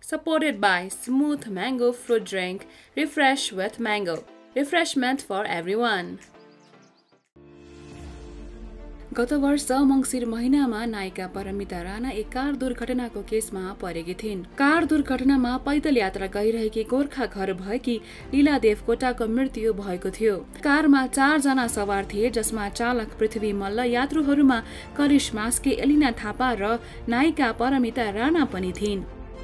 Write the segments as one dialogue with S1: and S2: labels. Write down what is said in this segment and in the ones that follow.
S1: supported by smooth mango fruit drink, refresh with mango. Refreshment for everyone. गत वर्ष मंसिर महिनामा नायिका परमिता राणा एक कार दुर्घटनाको केसमा परेकी थिइन्। कार दुर्घटनामा पैदल यात्रा गरिरहेकी गोर्खा घर भएकी लीला देवकोटाको मृत्यु भएको थियो। कारमा 4 जना सवार थिए, जसमा चालक पृथ्वी मल्ल, यात्रुहरूमा करिश मास्के, एलिना थापा र नायिका परमिता राणा पनि थिइन्।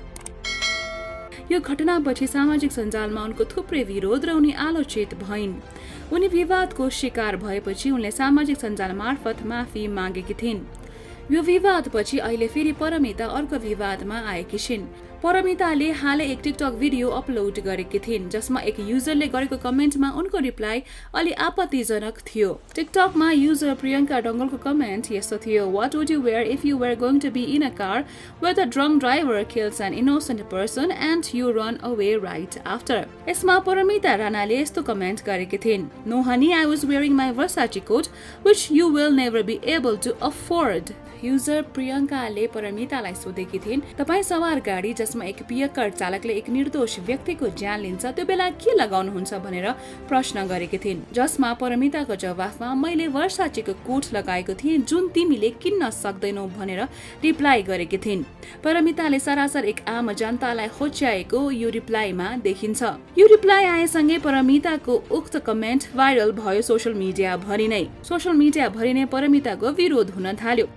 S1: यो घटनापछि सामाजिक सञ्जालमा उनको थुप्रै विरोध र उनी आलोचित भइन्। उनी विवादको शिकार भएपछि उनले सामाजिक सञ्जाल मार्फत माफी मागेकी थिइन्। यो विवादपछि अहिले फेरि परमिता अर्को विवादमा आएकी छिन्। परमिताले हालै एक टिकटक भिडियो अपलोड गरेकी थिइन्, जसमा एक युजरले गरेको कमेन्टमा उनको रिप्लाई अलि आपत्तिजनक थियो। टिकटकमा युजर प्रियंका डंगलको कमेन्ट यस्तो थियो: What would you wear if you were going to be in a car where the drunk driver kills an innocent person and you run away right after? यसमा परमिता राणाले यस्तो कमेन्ट गरेकी थिइन्: No honey, I was wearing my Versace coat which you will never be able to afford. User प्रियंकाले परमितालाई सोधेकी थिइन्, तपाई सवार गाडी जसमा एक पियक्कर चालकले एक निर्दोष व्यक्तिको ज्यान लिन्छ, त्यो बेला के लगाउनुहुन्छ भनेर प्रश्न गरेकी थिइन्, जसमा परमिताको जवाफमा मैले वर्साचीको कोट लगाएको थिएँ जुन तिमीले किन्न सक्दैनौ भनेर रिप्लाई गरेकी थिइन्। परमिताले सरासर एक आम जनतालाई होच्याएको यो रिप्लाईमा देखिन्छ। यो रिप्लाई आएसँगै परमिताको उक्त कमेन्ट भाइरल भयो सोशल मिडिया भरि नै। सोशल मिडिया भरि नै परमिताको विरोध हुन थाल्यो।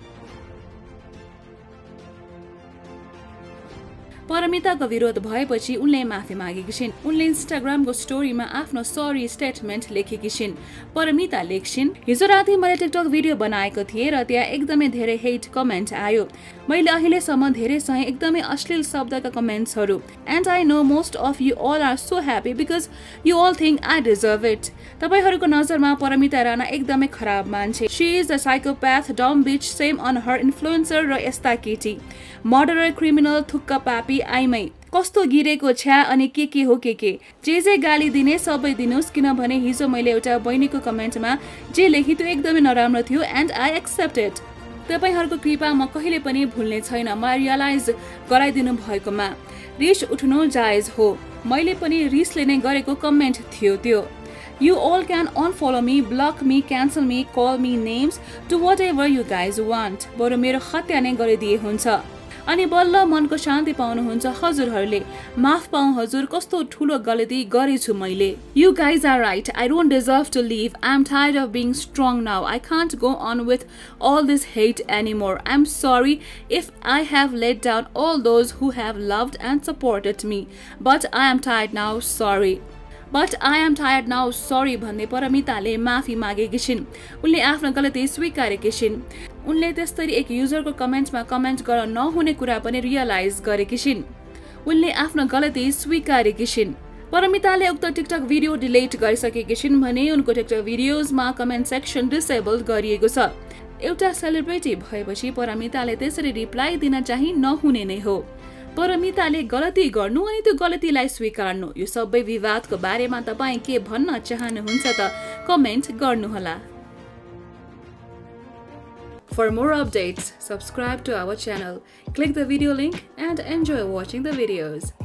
S1: परमिताको विरोध भएपछि उनले माफी मागेकी छिन्। उनले इन्स्टाग्रामको स्टोरीमा आफ्नो सरी स्टेटमेन्ट लेखेकी छिन्। परमिता लेख्छिन्: हिजो राति मैले टिकटक भिडियो बनाएको थिएँ र त्यहाँ एकदमै धेरै हेट कमेन्ट आयो। मैले अहिलेसम्म धेरै सय एकदमै अश्लील शब्दका कमेन्ट्सहरू। And I know most of you all are so happy because you all think I deserve it. तपाईहरूको नजरमा परमिता राणा एकदमै खराब मान्छे। She is a psychopath, dumb bitch, shame on her influencer र यस्ता केटी, मर्डरर, क्रिमिनल, थुक्का पापी, आइमै कस्तो गिरेको छ्या अनि के हो के जे गाली दिने सबै दिनुस्, किनभने हिजो मैले एउटा बहिनीको कमेन्टमा जे लेखेँ त्यो एकदमै नराम्रो थियो एन्ड आई एक्सेप्ट इट। तपाईहरूको कृपा म कहिले पनि भुल्ने छैन। म रियलाइज गराइदिनु भएकोमा रिस उठ्नु जायज हो। मैले पनि रिसले नै गरेको कमेन्ट थियो त्यो। You all can unfollow me, block me, cancel me, call me names, do whatever you guys want. बरु मेरो हत्या नै गरिदिए हुन्छ अनि बल्ल मनको शान्ति पाउनुहुन्छ हजुरहरूले। माफ पाऊ हजुर, कस्तो ठुलो गल्ती गरेछु मैले। You guys are right. I don't deserve to leave. I'm tired of being strong now. I can't go on with all this hate anymore. I'm sorry if I have let down all those who have loved and supported me. But I am tired now. Sorry भन्ने परमिताले माफी मागेकी छिन्। उनले आफ्नो गल्ती स्वीकारेकी छिन्। उनले त्यस्तरी एक युजरको कमेन्टमा कमेन्ट गर्न नहुने कुरा पनि रियलाइज गरेकी छिन्। उनले आफ्नो गल्ती स्वीकारेकी छिन्। परमिताले उक्त टिकटक भिडियो डिलिट गरिसकेकी छिन् भने उनको टिकटक भिडियोजमा कमेन्ट सेक्सन डिसेबल गरिएको छ। एउटा सेलिब्रिटी भएपछि परमिताले त्यसरी रिप्लाई दिन चाहिँ नहुने नै हो। परमिताले गलती गर्नु अनि त्यो गलतीलाई स्वीकार्नु, यो सबै विवादको बारेमा तपाई के भन्न चाहनुहुन्छ त कमेन्ट गर्नुहोला। For more updates, subscribe to our channel, click the video link and enjoy watching the videos.